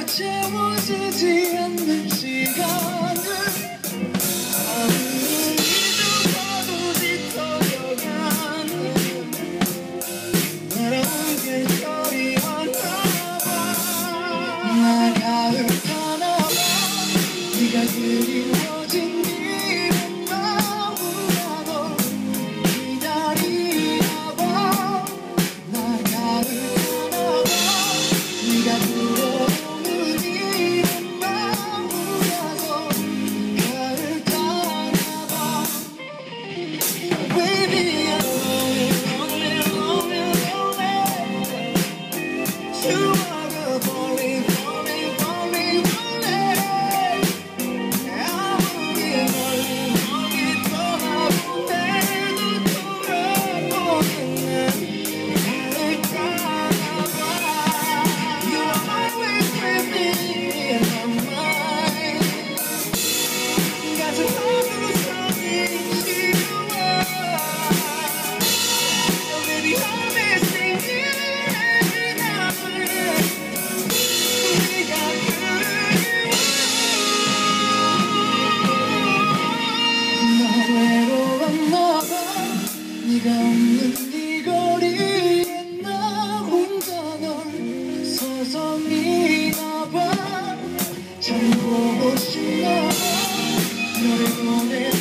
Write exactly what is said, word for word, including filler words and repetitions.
하루가 채워지지 않는 시간을 아무리 잊어봐도 짙어져가는 외로운 계절이 왔나봐. 나 가을 타나봐. 네가 그리워진 이런 마음으로 널 기다리나봐. 나 가을 타나봐. 네가 불어오는 이런 마음으로 가을 타나봐. Baby I'm lonely, lonely, lonely. 수많은 falling, falling, falling, falling. 아무리 멀리 멀리 떠나보내도 돌아보는 나를 따라봐. You are always with me in my mind. 가슴 안으로 서기 싫어. Baby I'm missing you every night. 네가 그리워. 나 외로웠나봐. 네가 없는 이 거리에 나 혼자 널 서성이나봐. 참 보고 싶나봐. 너를 보내